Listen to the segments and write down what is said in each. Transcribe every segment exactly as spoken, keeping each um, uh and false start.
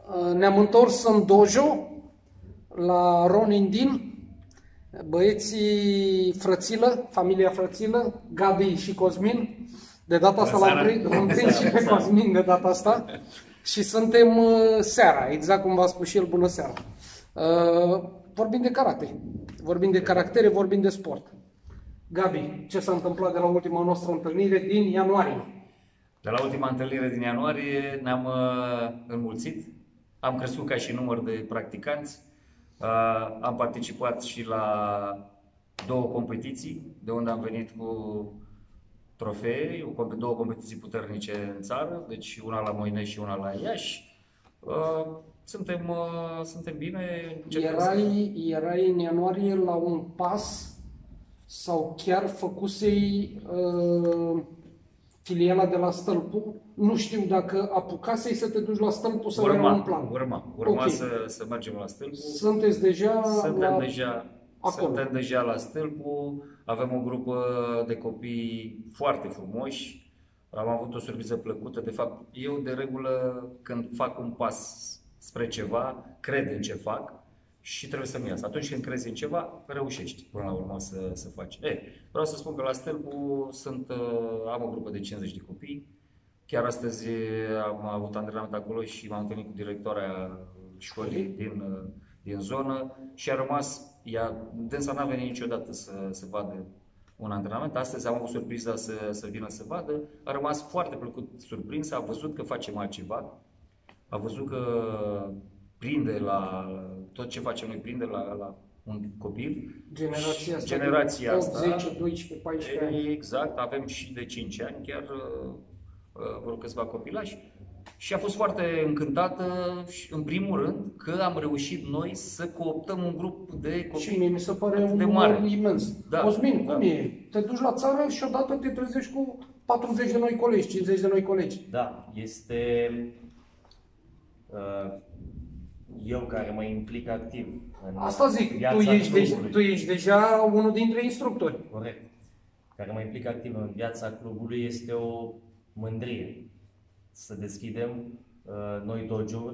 Ne-am întors în dojo la Ronin Din, băieții Frățilă, familia Frățilă, Gabi și Cosmin. De data asta l-am prins, l-am prins și pe Cosmin de data asta. Și suntem seara, exact cum v-a spus și el, bună seara. Vorbim de karate, vorbim de caractere, vorbim de sport. Gabi, ce s-a întâmplat de la ultima noastră întâlnire din ianuarie? De la ultima întâlnire din ianuarie ne-am uh, înmulțit, am crescut ca și număr de practicanți, uh, am participat și la două competiții, de unde am venit cu trofee, două competiții puternice în țară, deci una la Moinești și una la Iași. Uh, suntem, uh, suntem bine. Erai, erai în ianuarie la un pas sau chiar făcusei uh, filiala de la Stâlpu? Nu știu dacă apucasei să te duci la Stâlpu sau urma, era un plan. Urma, urma okay. să, să mergem la Stâlpu. Sunteți deja suntem la... deja, suntem deja la Stâlpu, avem o grupă de copii foarte frumoși. Am avut o surpriză plăcută. De fapt, eu de regulă când fac un pas spre ceva, cred în ce fac și trebuie să-mi iasă. Atunci când crezi în ceva, reușești până la urmă să, să faci. E, vreau să spun că la Stâlpu sunt, am o grupă de cincizeci de copii. Chiar astăzi am avut antrenament acolo și m-am întâlnit cu directoarea școlii din, din zonă și a rămas, ea, dânsa n-a venit niciodată să, să vadă un antrenament. Astăzi am avut surpriza să, să vină să vadă. A rămas foarte plăcut surprins, a văzut că facem altceva, a văzut că prinde la tot ce facem noi, prinde la, la un copil. Generația asta, generația asta zece, doisprezece, paisprezece ani. Exact, avem și de cinci ani, chiar vreo câțiva copilași. Și a fost foarte încântată, în primul rând, că am reușit noi să cooptăm un grup de copii. Și mie mi se pare un număr imens. Da, Cosmin, da. cum e? Te duci la țară și odată te trezești cu patruzeci de noi colegi, cincizeci de noi colegi. Da, este... Uh, eu care mă implic activ în Asta zic, tu ești, de, tu ești deja unul dintre instructori. Corect. Care mă implic activ în viața clubului, este o mândrie să deschidem uh, noi dojo-uri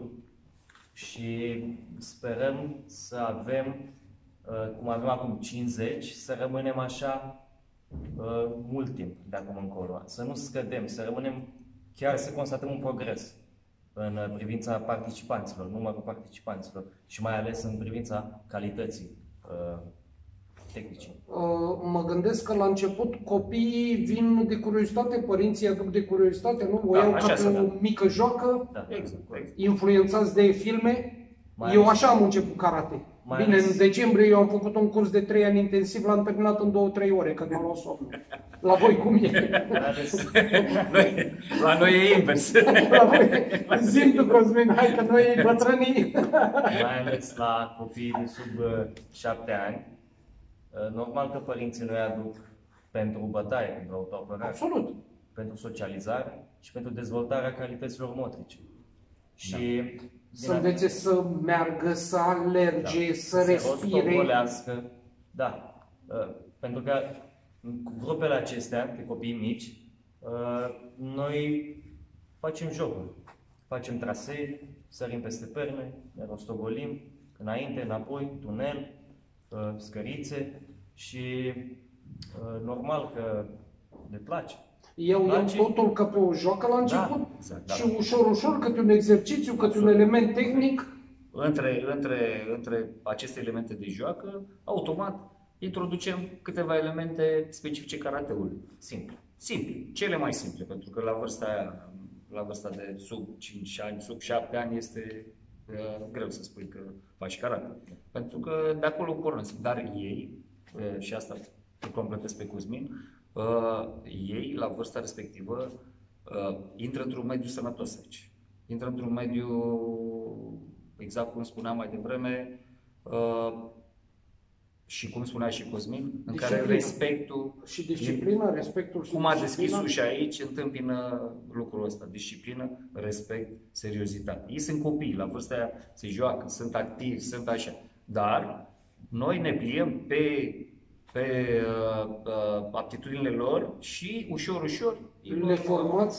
și sperăm să avem, uh, cum avem acum cincizeci, să rămânem așa uh, mult timp de acum încolo. Să nu scădem, să rămânem, chiar să constatăm un progres în privința participanților, numărul participanților și mai ales în privința calității uh, tehnice. Uh, mă gândesc că la început copiii vin de curiozitate, părinții aduc de curiozitate, nu? O Da, iau ca pe da. o mică joacă, Da, Exact, exact. influențați de filme. Mai Eu ales- așa am început karate. Mai Bine, ales- în decembrie eu am făcut un curs de trei ani intensiv, l-am terminat în două trei ore, că m-a luat somnul. La voi cum e? Mai ales, Noi, la noi e invers. La voi, zi-mi tu, Cosmin, hai că noi bătrânii. mai ales la copiii de sub uh, șapte ani, uh, normal că părinții noi aduc pentru bătaie, pentru autoapărare, Absolut. pentru socializare și pentru dezvoltarea calităților motrice. Și din Să învețe să meargă, să alerge, Da. să respire. rostogolească. Da. Uh, Pentru că cu grupele acestea, de copii mici, uh, noi facem jocuri. Facem trasee, sărim peste perne, ne rostogolim, înainte, înapoi, tunel, uh, scărițe și uh, normal că le place. Eu iau Place? totul ca pe o joacă la început Da, exact, da. și ușor, ușor, câte un exercițiu, câte un element tehnic. Între, între, între aceste elemente de joacă, automat introducem câteva elemente specifice karateului. Simple. Simple. Cele mai simple, pentru că la vârsta aia, la vârsta de sub cinci ani, sub șapte ani, este uh, greu să spui că faci karate. Pentru că de acolo pornesc. Dar ei, uh, și asta îl completez pe Cosmin, uh, ei, la vârsta respectivă, uh, intră într-un mediu sănătos aici. Intră într-un mediu, exact cum spuneam mai devreme, uh, și cum spunea și Cosmin, în care Disciplina. respectul Și disciplina, respectul și cum a disciplina. deschis ușa aici, întâmpină lucrul ăsta. Disciplină, respect, seriozitate. Ei sunt copii, la vârsta aia se joacă, sunt activi, sunt așa. Dar noi ne pliem pe, pe uh, uh, aptitudinile lor și ușor, ușor Le formați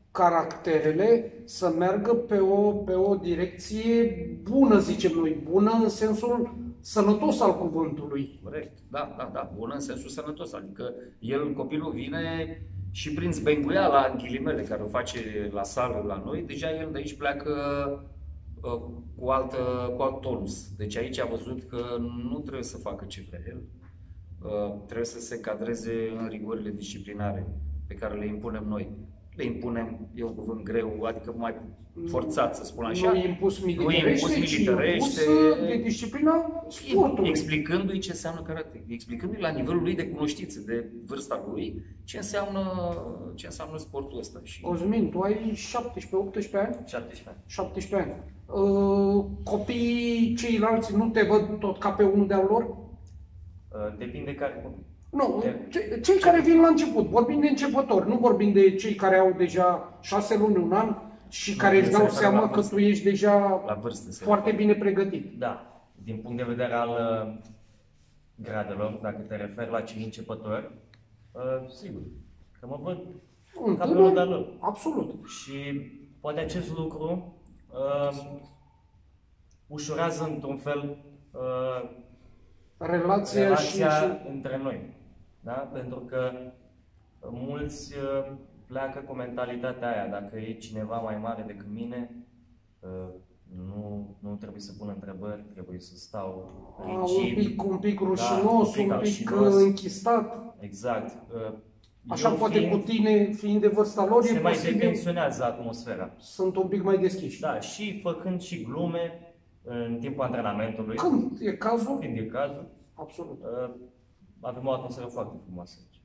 caracterele să meargă pe o, pe o direcție bună, zicem noi, bună în sensul sănătos al cuvântului. Corect, da, da, da, bună în sensul sănătos, adică el, copilul vine și prin zbenguiala, în ghilimele, care o face la sală la noi, deja el de aici pleacă uh, cu, altă, cu alt tonus. Deci aici a văzut că nu trebuie să facă ce vrea el, uh, trebuie să se cadreze în rigorile disciplinare pe care le impunem noi. Le impunem, e un cuvânt greu, adică mai forțat, să spun așa. Nu impus militarește, ci impus de disciplina sportului. Explicându-i ce înseamnă karate, explicându-i la nivelul lui de cunoștință, de vârsta lui, ce înseamnă, ce înseamnă sportul ăsta. Și... Cosmin, tu ai șaptesprezece optsprezece ani? șaptesprezece ani. șaptesprezece ani. Uh, copiii ceilalți nu te văd tot ca pe unul de-al lor? Uh, depinde care copii. Nu, ce, cei care vin la început, vorbim de începători, nu vorbim de cei care au deja șase luni, un an și care își dau seama că tu ești deja la vârstă, foarte bine pregătit. Da, din punct de vedere al uh, gradelor, dacă te referi la cei începători, uh, sigur, că mă văd ca pe unul de-al lor. Absolut. Și poate acest lucru uh, ușurează într-un fel uh, relația, relația și, și... între noi. Da? Pentru că mulți uh, pleacă cu mentalitatea aia, dacă e cineva mai mare decât mine, uh, nu, nu trebuie să pun întrebări, trebuie să stau rigid. Un pic, un pic rușinos, da, un pic, un pic închistat. Exact. Uh, Așa poate fiind, cu tine, fiind de vârsta lor, se e mai posibil, detensionează atmosfera. Sunt un pic mai deschiși. Da, și făcând și glume în timpul antrenamentului. Când e cazul? Când e cazul. Absolut. Uh, avem o atmosferă foarte frumoasă aici.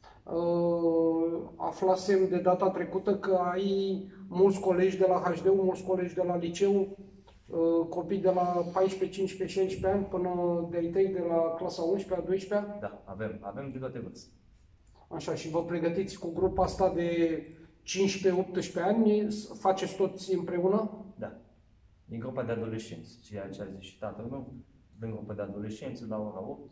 Uh, aflasem de data trecută că ai mulți colegi de la H D U, mulți colegi de la liceu, uh, copii de la paisprezece, cincisprezece, șaisprezece ani până de-ai tăi de la clasa a unsprezecea, a douăsprezecea. Da, avem, avem de toate vârste. Așa, și vă pregătiți cu grupa asta de cincisprezece, optsprezece ani, faceți toți împreună? Da. Din grupa de adolescenți, ceea ce a zis și tatăl meu, din grupa de adolescenți la ora opt.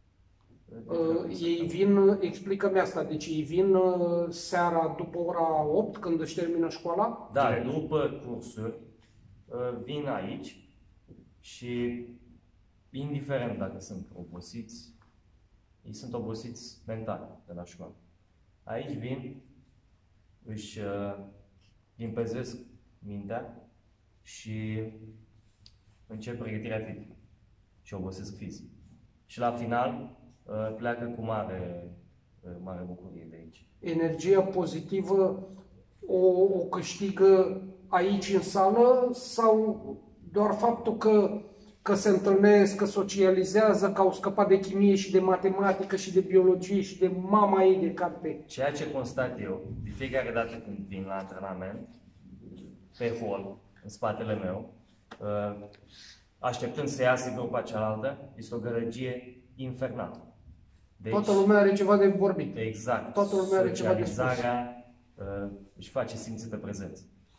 Uh, ei vin, explică-mi asta, deci ei vin uh, seara după ora opt, când își termină școala? Da, după cursuri, uh, vin aici și, indiferent dacă sunt obosiți, ei sunt obosiți mental de la școală. Aici vin, își uh, limpezesc mintea și încep pregătirea fizică și obosesc fizic. Și la final uh, pleacă cu mare, uh, mare bucurie de aici. Energia pozitivă o, o câștigă aici în sală sau doar faptul că, că se întâlnesc, că socializează, că au scăpat de chimie și de matematică și de biologie și de mama ei de carte? Ceea ce constat eu, de fiecare dată când vin la antrenament, pe hol, în spatele meu, uh, așteptând să iasă grupa cealaltă, este o gălăgie infernală. Deci, toată lumea are ceva de vorbit. Exact. Toată lumea are ceva de spus. Socializarea uh, își face simțită prezență.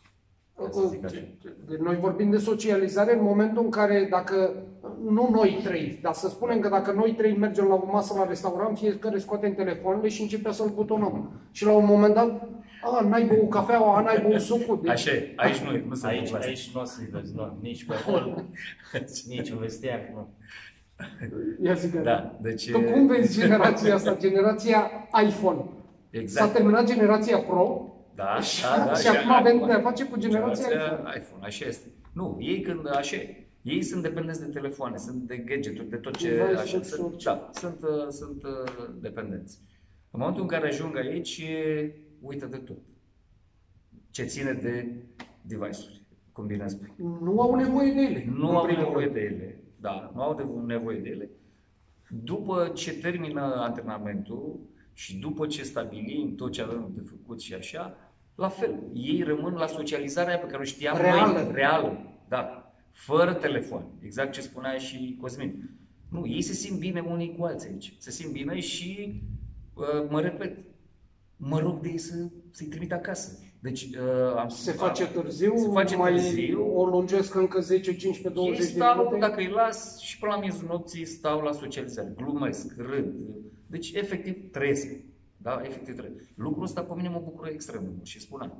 Deci noi vorbim de socializare în momentul în care, dacă, nu noi trei, dar să spunem că dacă noi trei mergem la o masă la restaurant, fiecare scoatem telefoanele și începem să-l butonăm. Și la un moment dat, a, n-ai băut cafeaua, n-ai băut sucul. Deci... Așa, aici nu, nu se Aici, aici nu o să-i vezi, nu, nici pe hol, nici în vestiar, nu. Ia zic, da, deci... Tu cum vezi generația asta, generația iPhone? Exact. S-a terminat generația Pro, da, și, da, da, și acum avem de-a face cu generația, generația iPhone. iPhone. Așa este. Nu, ei când așa, ei sunt dependenți de telefoane, sunt de gadgeturi, de tot ce Vai, așa, sunt, sunt, da, sunt, uh, sunt uh, dependenți. În momentul în care ajung aici, uită de tot. Ce ține de device-uri, cum bine spui. Nu au nevoie de ele. Nu au nevoie de ele. Da, nu au nevoie de ele. După ce termină antrenamentul și după ce stabilim tot ce avem de făcut și așa, la fel, ei rămân la socializarea pe care o știam reală. noi, reală, da, fără telefon, exact ce spunea și Cosmin. Nu, ei se simt bine unii cu alții aici, se simt bine și, uh, mă repet, mă rog de ei să, să-i trimit acasă. Deci, uh, am, se face târziu, se face mai târziu, o lungesc încă zece, cincisprezece, douăzeci de stau, minute. dacă îi las și până la miezul nopții stau la socializare, glumesc, râd. Deci, efectiv, trăiesc. Da, efectiv trăiesc. Lucrul ăsta pe mine mă bucură extrem de mult și spuneam, pe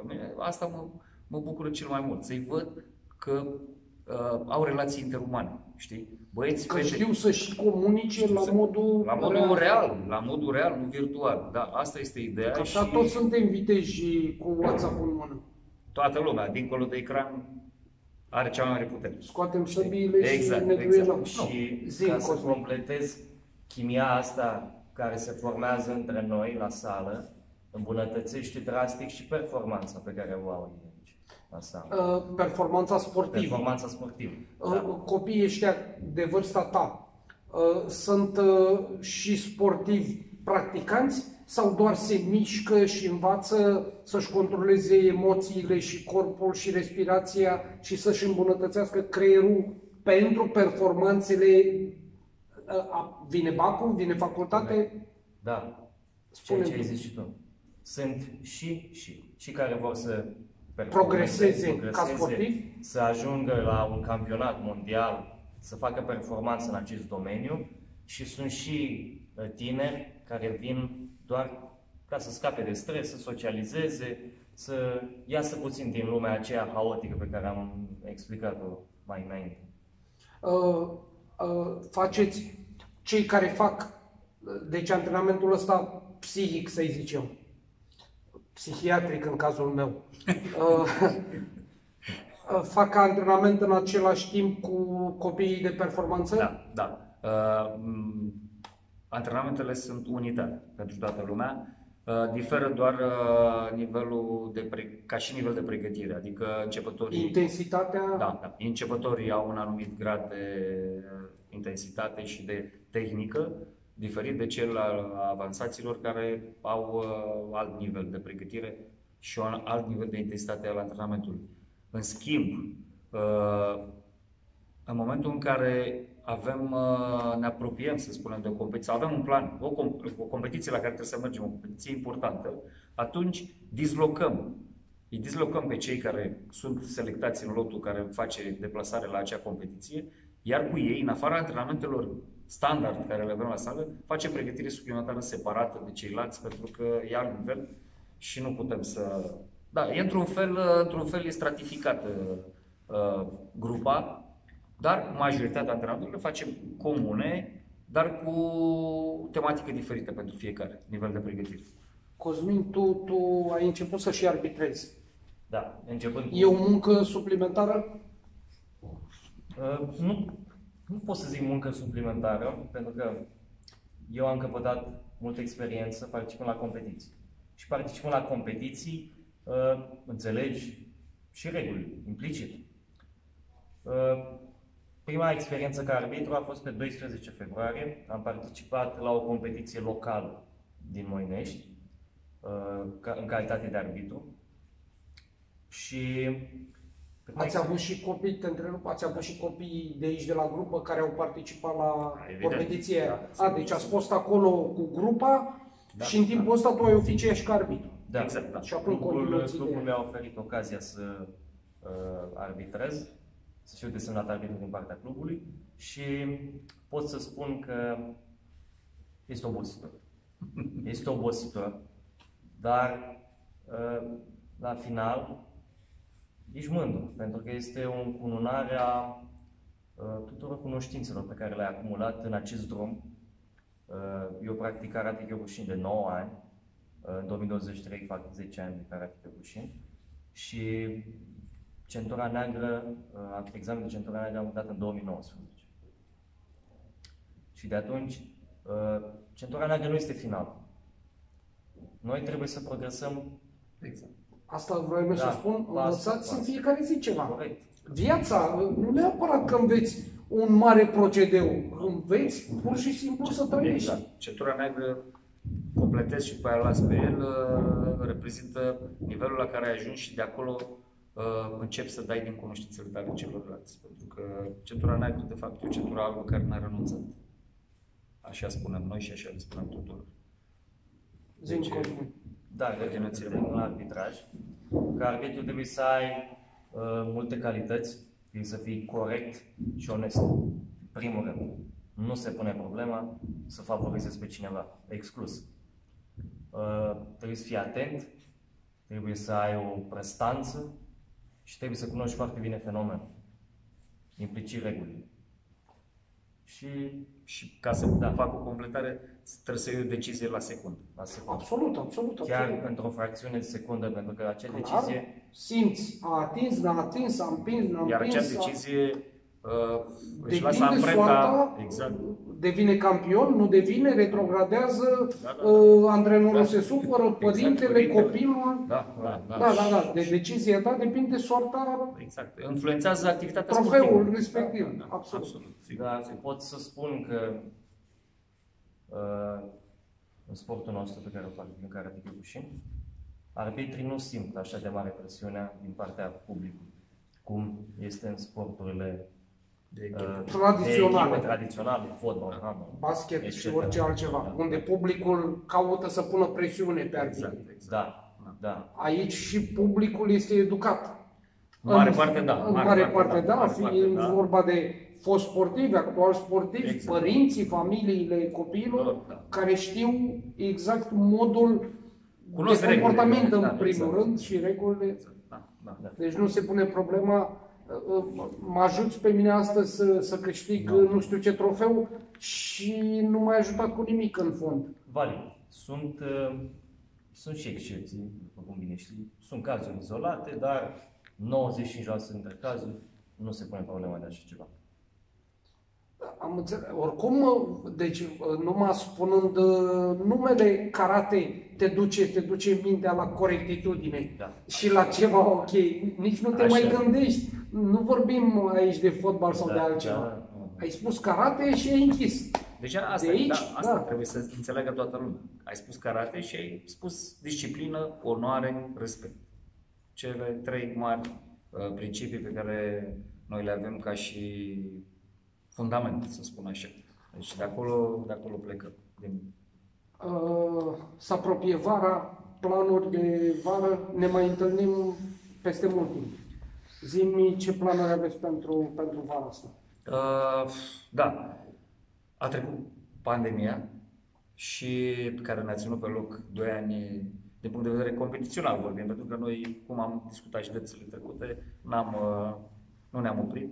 mine, asta mă, mă bucură cel mai mult, să-i văd că uh, au relații interumane, știi? Băieți, că fete, știu să și comunice la să, modul, la modul real. real, la modul real, nu virtual. Da, asta este ideea. Că așa și toți suntem viteji cu WhatsApp-ul în mână. toată lumea, dincolo de ecran, are cea mai mare putere. Scoatem săbiile exact, și ne duelăm. Exact. Și Zi, ca să Cosmin. completez chimia asta care se formează între noi la sală, îmbunătățește drastic și performanța pe care o au ei aici la sală. Uh, performanța sportivă. Performanța sportivă. Uh, Da. Copiii ăștia de vârsta ta uh, sunt uh, și sportivi practicanți sau doar se mișcă și învață să-și controleze emoțiile și corpul și respirația și să-și îmbunătățească creierul pentru performanțele? Uh, vine bacul, vine facultate? Da, Spune ceea ce ai tu. zis și tu. Sunt și, și, și care vor să Progreseze ca sportivi? să ajungă la un campionat mondial, să facă performanță în acest domeniu, și sunt și tineri care vin doar ca să scape de stres, să socializeze, să iasă puțin din lumea aceea haotică pe care am explicat-o mai înainte. Uh, uh, faceți cei care fac, deci antrenamentul ăsta psihic, să-i zicem, psihiatric în cazul meu, uh, fac antrenament în același timp cu copiii de performanță? Da, da. Uh, antrenamentele sunt unitate pentru toată lumea. Uh, diferă doar uh, nivelul de pre... ca și nivel de pregătire, adică începătorii... Intensitatea? Da, da. Începătorii au un anumit grad de intensitate și de tehnică, diferit de cel al avansaților care au uh, alt nivel de pregătire și un alt nivel de intensitate al antrenamentului. În schimb, uh, în momentul în care avem, uh, ne apropiem, să spunem, de o competiție, avem un plan, o, com- o competiție la care trebuie să mergem, o competiție importantă, atunci dislocăm. Îi dislocăm pe cei care sunt selectați în lotul care face deplasare la acea competiție, iar cu ei, în afara antrenamentelor standard care le avem la sală, facem pregătire suplimentară separată de ceilalți, pentru că e alt nivel și nu putem să... Da, e într-un fel, într-un fel e stratificată uh, grupa, dar majoritatea antrenamentelor le facem comune, dar cu tematică diferită pentru fiecare nivel de pregătire. Cosmin, tu, tu ai început să și arbitrezi. Da, începând cu... E o muncă suplimentară? Uh, nu, nu pot să zic muncă suplimentară, pentru că eu am căpătat multă experiență participând la competiții. Și participând la competiții, uh, înțelegi și reguli, implicit. Uh, prima experiență ca arbitru a fost pe doisprezece februarie. Am participat la o competiție locală din Moinești, uh, ca, în calitate de arbitru. Și Ați avut și copii, te întrerup, ați avut și copii de aici, de la grupă, care au participat la Evident. competiție aia. Da, A, deci ați fost acolo cu grupa, Da, și în timpul ăsta tu ai oficiat și ca arbitru. da, Exact, da. Și acum clubul, continuați clubul ideea. mi-a oferit ocazia să uh, arbitrez, să fiu desemnat arbitru din partea clubului, și pot să spun că este obositor. Este obositor, dar uh, la final ești mândru, pentru că este o încununare a uh, tuturor cunoștințelor pe care le-ai acumulat în acest drum. Uh, eu practic karate Kyokushin de nouă ani, uh, în două mii douăzeci și trei fac zece ani de karate Kyokushin, și centura neagră, uh, examenul de centura neagră am dat în două mii nouăsprezece. Și de atunci, uh, centura neagră nu este final. Noi trebuie să progresăm. Exact. Asta vreau să Da, spun, pas, învățați pas. în fiecare zi ceva. Corect. Viața, nu neapărat că înveți un mare procedeu, înveți pur și simplu să trăiești. Exact. Centura neagră, completez și pe aia las pe el, uh, reprezintă nivelul la care ai ajuns și de acolo uh, începi să dai din cunoștințele tale celorlalți. Pentru că centura neagră, de fapt, e o centură albă care n-a renunțat. Așa spunem noi și așa le spunem tuturor. Zi-mi, Deci, Cosmin. Da, revenim la arbitraj. Ca arbitru trebuie să ai uh, multe calități, trebuie să fii corect și onest. În primul rând, nu se pune problema să favorizezi pe cineva, exclus. Uh, trebuie să fii atent, trebuie să ai o prestanță și trebuie să cunoști foarte bine fenomenul, implicit regulile. Și, și ca să da. fac o completare, trebuie să iei o decizie la secundă. La secundă. Absolut, absolut. Chiar absolut. pentru o fracțiune de secundă, pentru că acea Clar, decizie... simți, a atins, n-a atins, a împins, n-a împins. Iar acea decizie uh, își lasă devine amprenta, soarta, exact. devine campion, nu devine, retrogradează, Da, da, da. uh, antrenorul Da. se supără, părintele, părintele. copilul. Da, da, da. Da, da, da. De decizia ta depinde soarta, Exact. Influențează activitatea trofeul sportivă. respectiv. Da, da, Absolut. absolut. Sigur, Dar sigur. pot să spun că uh, în sportul nostru pe care o fac din Karate Kyokushin, arbitrii nu simt așa de mare presiunea din partea publicului, cum este în sporturile De echipă. uh, Tradiționale. de echipă tradiționale, fotbal, handbal, Basket et și cetera. orice altceva, Da. unde publicul caută să pună presiune pe arbitri. Exact, exact. Da, da. Aici și publicul este educat. Mare În- parte, da. În mare parte, da, mare fiind parte, da. vorba de fost sportivi, actual sportivi, Exact. părinții, familiile copiilor, Da. care știu exact modul Cunosc de comportament regulile, în da, primul exact. rând și regulile. Da, da. Da. Deci nu se pune problema, uh, mă ajuți pe mine astăzi să, să câștig Da. nu știu ce trofeu și nu m-ai ajutat cu nimic în fond. Valid. Sunt, uh, sunt și excepții, după cum bine știi. Sunt cazuri izolate, dar nouăzeci și cinci la sută dintre cazuri nu se pune problema de așa ceva. Am înțeles. Oricum, deci, numai spunând uh, numele karate te duce, te duce mintea la corectitudine Da. și la ceva ok. Nici nu te Așa. mai gândești. Nu vorbim aici de fotbal sau Da, de altceva. da. Ai spus karate și ai închis. Deci asta, De aici, da, asta da. trebuie să înțeleagă toată lumea. Ai spus karate și ai spus disciplină, onoare, respect. Cele trei mari uh, principii pe care noi le avem ca și fundament, să spun așa. Deci de acolo, de acolo plecăm. Din... Uh, se apropie vara, planuri de vară, ne mai întâlnim peste mult timp. Zi-mi ce planuri aveți pentru, pentru vara asta. Uh, da, a trecut pandemia și care ne-a ținut pe loc doi ani din punct de vedere competițional vorbim, pentru că noi, cum am discutat și dățile trecute, n-am, uh, nu ne-am oprit.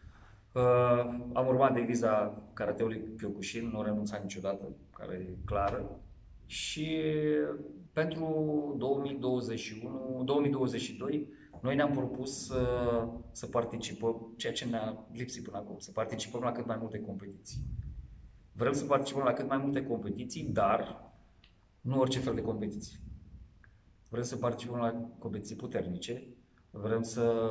Uh, am urmat deviza karateului Kyokushin, nu renunțam niciodată, care e clară. Și pentru două mii douăzeci și unu două mii douăzeci și doi noi ne-am propus să, să participăm, ceea ce ne-a lipsit până acum, să participăm la cât mai multe competiții. Vrem să participăm la cât mai multe competiții, dar nu orice fel de competiții. Vrem să participăm la competiții puternice, vrem să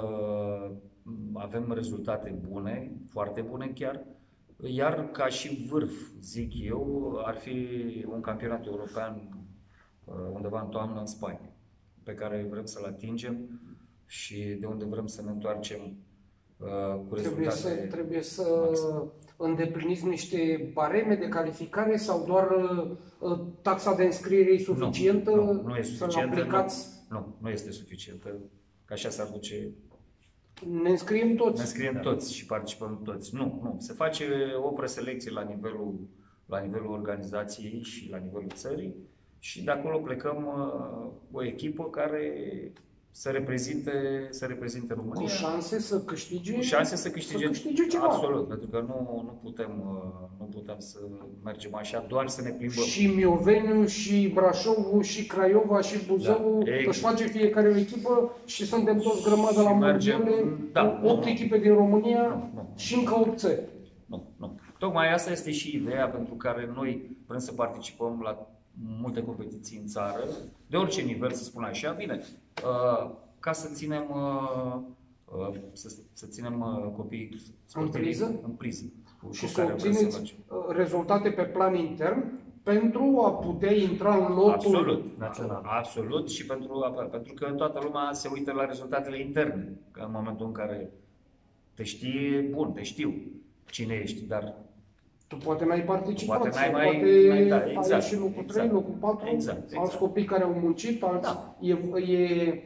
avem rezultate bune, foarte bune chiar, iar ca și vârf, zic eu, ar fi un campionat european undeva în toamnă în Spania, pe care vrem să-l atingem și de unde vrem să ne întoarcem uh, cu Trebuie rezultate. să, trebuie să maxime. îndepliniți niște bareme de calificare sau doar uh, taxa de înscriere e suficientă? Nu, nu, nu e să suficientă. aplicați? Nu, nu, nu este suficientă, că așa s-ar duce. Ne înscriem toți? Ne înscriem toți și participăm toți. Nu, nu. Se face o preselecție la nivelul, la nivelul organizației și la nivelul țării și de acolo plecăm uh, o echipă care să reprezinte, să reprezinte România. Cu șanse să câștige, Cu șanse să câștige, să câștige ceva. Absolut, pentru că nu, nu, putem, uh, nu putem să mergem așa, doar să ne plimbăm. Și Mioveniu, și Brașovul, și Craiova, și Buzău, Da, exact. își face fiecare o echipă și suntem toți grămadă la Și mergem, mondiale, da, cu opt nu, echipe din România Nu, nu. și încă opt țări. Nu, nu. Tocmai asta este și ideea pentru care noi vrem să participăm la multe competiții în țară, de orice nivel, să spun așa, bine, uh, ca să ținem, uh, uh, să, să ținem uh, copiii sportivi În priză? în priză cu, Și cu să care vrem să obțineți facem. uh, rezultate pe plan intern pentru a putea intra în lotul Absolut, național. absolut și pentru, pentru că toată lumea se uită la rezultatele interne, că în momentul în care te știe, bun, te știu cine ești, dar Tu poate n-ai participat, Poate n-ai sau mai- poate n-ai- da, ai exact, ieșit locul exact. trei, locul patru, Exact, exact. alți copii care au muncit, alți, Da. e, e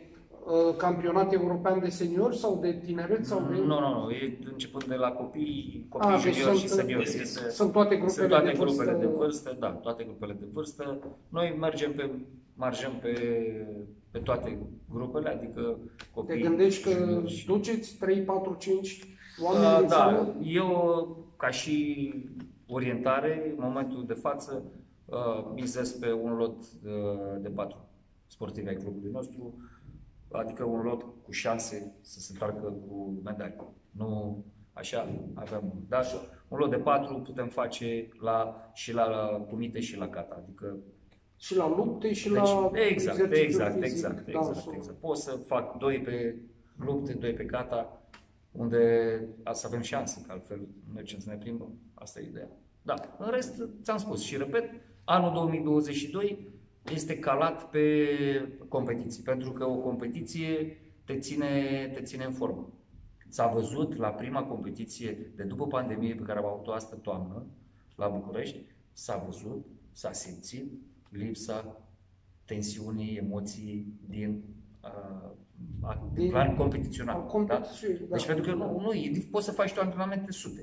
campionat european de seniori sau de tineret? Sau de... Nu, nu, nu, e începând de la copii, copii A, juniori deci și sunt, seniori. Este, sunt toate grupele, sunt toate de, vârstă... grupele de vârstă, da, toate grupele de vârstă. Noi mergem pe, marjăm pe, pe toate grupele, adică copii. Te gândești că și... duceți trei, patru, cinci oameni uh, Da, eu ca și orientare, în momentul de față, uh, mizez pe un lot uh, de patru sportivi ai clubului nostru, adică un lot cu șanse să se întoarcă cu medalii. Nu așa avem, dar un lot de patru putem face la, și la, la cumite și la cata, adică și la lupte și deci, la exact, exact, exact, fizic, exact, dansul. exact. Pot să fac doi pe lupte, doi pe cata, unde să avem șanse, că altfel mergem să ne plimbăm. Asta e ideea. Da, în rest, ți-am spus și repet, anul două mii douăzeci și doi este calat pe competiții, pentru că o competiție te ține, te ține în formă. S-a văzut la prima competiție de după pandemie pe care am avut-o astă toamnă la București, s-a văzut, s-a simțit lipsa tensiunii, emoții din, uh, din, din plan competițional. Da? Deci pentru că nu, nu poți să faci tu antrenamente sute.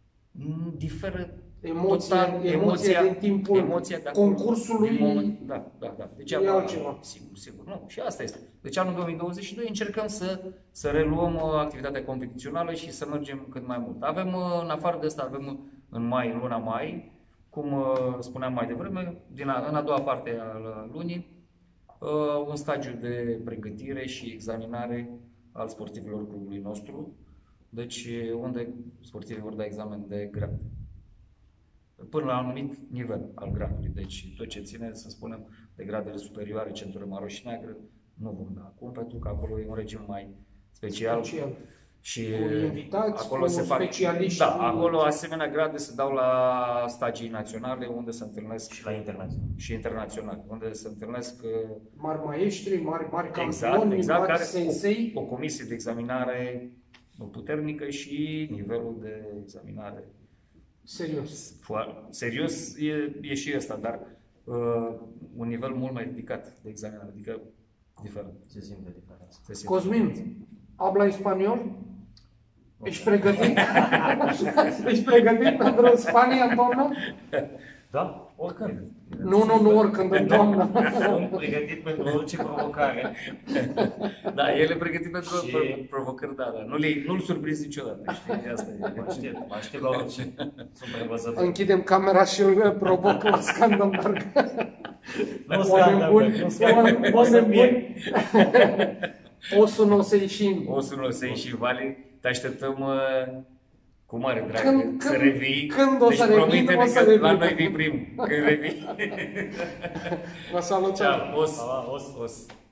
Diferă Emoția, total, emoția, emoția din timpul emoția de concursului. Din moment, da, da, da. Deci e altceva. Sigur, sigur. Nu, și asta este. Deci anul două mii douăzeci și doi încercăm să, să reluăm activitatea competițională și să mergem cât mai mult. Avem, în afară de asta, avem în mai, în luna mai, cum spuneam mai devreme, din a, în a doua parte a lunii, un stagiu de pregătire și examinare al sportivilor clubului nostru. Deci, unde sportivii vor da examen de grad. Până la un anumit nivel al gradului. Deci, tot ce ține, să spunem, de gradele superioare, centură maro și neagră, nu vom da acum, pentru că acolo e un regim mai special. special. Și invitați, acolo se fac specialiști. Da, acolo asemenea grade se dau la stagii naționale, unde se întâlnesc și la internațional. Și internațional, unde se întâlnesc mari maestri, mari, mari campioni, exact, exact, mari care sensei. O, o comisie de examinare puternică și nivelul de examinare serios. Serios e, e și ăsta, dar uh, un nivel mult mai ridicat de examinare, adică diferent. Se simte diferența. Cosmin, habla español? Ești pregătit? Ești pregătit pentru Spania în toamnă? Da, oricând. Nu, nu, nu oricând în toamnă. Sunt pregătit pentru orice provocare. Da, el e pregătit pentru și... provocări, da, da. Nu-l nu surprins niciodată, știi? Asta e. Mă aștept, mă aștept la orice. Sunt prevăzător. Închidem camera și îl provoc la Skanderberg. Nu Skanderberg, nu Skanderberg, o să fie. Osul nu o să ieșim. Osul nu o să ieșim, Vali. Te așteptăm cu mare drag când, să revii. Când o deci să revin, o să revin. La noi vii primul, când revii. Vă salutăm. Ciao, os. Os. Os.